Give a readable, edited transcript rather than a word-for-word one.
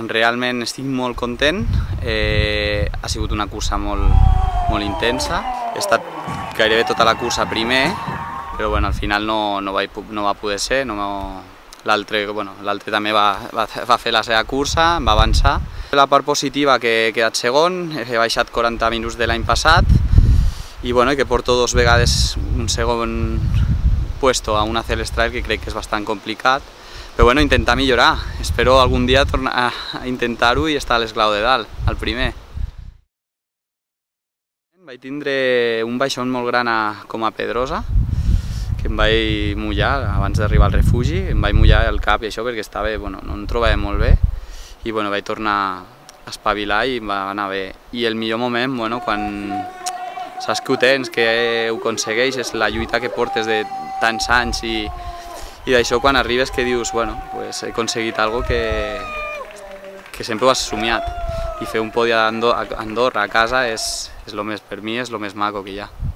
realment estic molt content, ha sigut una cursa molt intensa, he estat gairebé tota la cursa primer, però bueno, al final no va poder ser, l'altre també va fer la seva cursa, va avançar. La part positiva que he quedat segon, he baixat 40 minuts de l'any passat i que porto 2 vegades un segon puesto a una Celestral que crec que és bastant complicat, però intentar millorar. Espero algun dia tornar a intentar-ho i estar a l'esglau de dalt, al primer. Vaig tindre un baixón molt gran com a Pedrosa, que em vaig mullar abans d'arribar al refugi, em vaig mullar el cap i això perquè no em trobava molt bé i vaig tornar a espavilar i em va anar bé. I el millor moment, quan saps que ho tens, que ho aconsegueixes, la lluita que portes de tants anys i d'això quan arribes que dius, he aconseguit alguna cosa que sempre ho has somiat i fer un podi a Andorra a casa per mi és el més maco que hi ha.